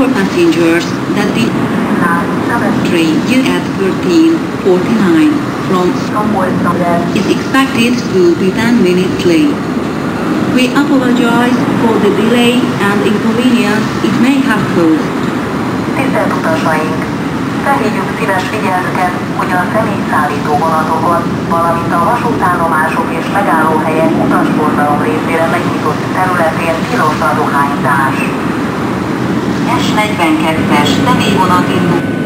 all passengers that the train due at 13:49 from is expected to be 10 minutes late. We apologize for the delay and inconvenience it may have caused. Tisztelt utasaink! Felhívjuk szíves figyelmüket, hogy a személyszállító vonatokon, valamint a vasútállomások és megállóhelyek utasforgalom részére megnyitott területén tilos a dohányzás. S42-es személyvonat indul.